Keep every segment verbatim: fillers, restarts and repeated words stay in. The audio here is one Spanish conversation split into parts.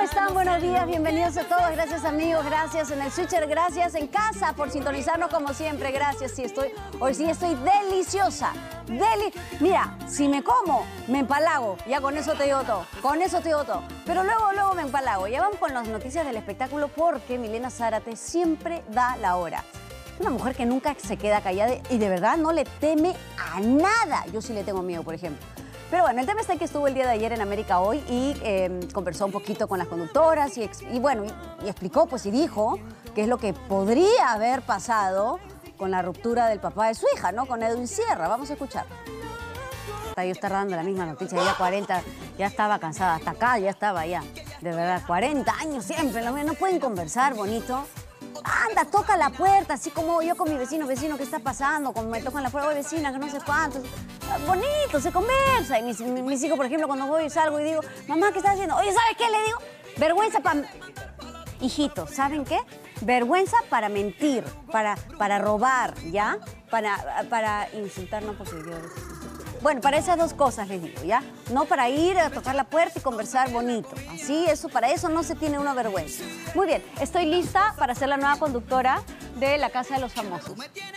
están? Buenos días, bienvenidos a todos. Gracias, amigos, gracias en el switcher, gracias en casa por sintonizarnos como siempre. Gracias, sí estoy, hoy sí estoy deliciosa. Deli Mira, si me como, me empalago. Ya con eso te digo todo, con eso te digo todo. Pero luego, luego me empalago. Ya vamos con las noticias del espectáculo porque Milena Zárate siempre da la hora. Es una mujer que nunca se queda callada y de verdad no le teme a nada. Yo sí le tengo miedo, por ejemplo. Pero bueno, el tema está que estuvo el día de ayer en América Hoy y eh, conversó un poquito con las conductoras y, y bueno, y, y explicó, pues y dijo qué es lo que podría haber pasado con la ruptura del papá de su hija, ¿no? Con Edwin Sierra. Vamos a escuchar. Yo estaba dando la misma noticia, ya cuarenta, ya estaba cansada, hasta acá ya estaba ya, de verdad, cuarenta años siempre, no pueden conversar bonito. Anda, toca la puerta, así como yo con mi vecino, vecino, ¿qué está pasando? Como me tocan la puerta, oye, vecina, que no sé cuánto. Bonito, se conversa. Y mis, mis hijos, por ejemplo, cuando voy y salgo y digo, mamá, ¿qué estás haciendo? Oye, ¿sabes qué? Le digo, vergüenza para... Hijitos, ¿saben qué? Vergüenza para mentir, para, para robar, ¿ya? Para, para insultar, no, porque yo... Bueno, para esas dos cosas les digo, ¿ya? No para ir a tocar la puerta y conversar bonito. Así, eso, para eso no se tiene una vergüenza. Muy bien, estoy lista para ser la nueva conductora de La Casa de los Famosos.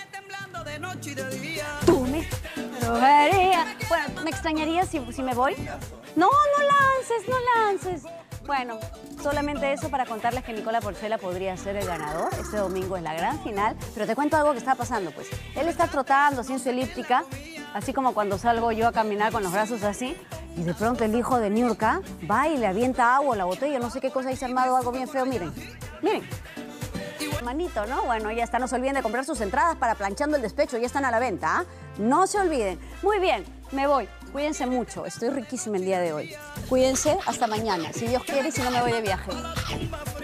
Tú me robarías. Bueno, ¿me extrañarías si, si me voy? No, no lances, no lances. Bueno, solamente eso para contarles que Nicola Porcela podría ser el ganador. Este domingo es la gran final. Pero te cuento algo que está pasando, pues. Él está trotando así en su elíptica, así como cuando salgo yo a caminar con los brazos así, y de pronto el hijo de Niurka va y le avienta agua a la botella, no sé qué cosa, hizo armado algo bien feo, miren, miren. Manito, ¿no? Bueno, ya está, no se olviden de comprar sus entradas para Planchando el Despecho, ya están a la venta, ¿ah? No se olviden. Muy bien, me voy. Cuídense mucho, estoy riquísima el día de hoy. Cuídense, hasta mañana, si Dios quiere y si no me voy de viaje.